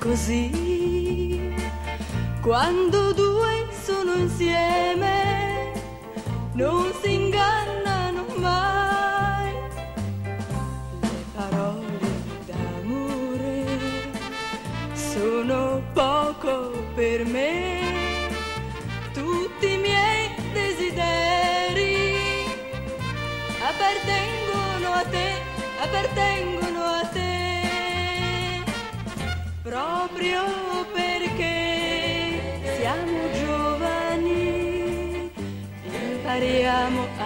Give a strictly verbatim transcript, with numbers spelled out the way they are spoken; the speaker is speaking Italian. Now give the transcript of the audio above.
così, quando due sono insieme non si ingannano mai. Le parole d'amore sono poco per me, tutti i miei desideri appartengono a te, appartengono a te. Proprio perché siamo giovani impariamo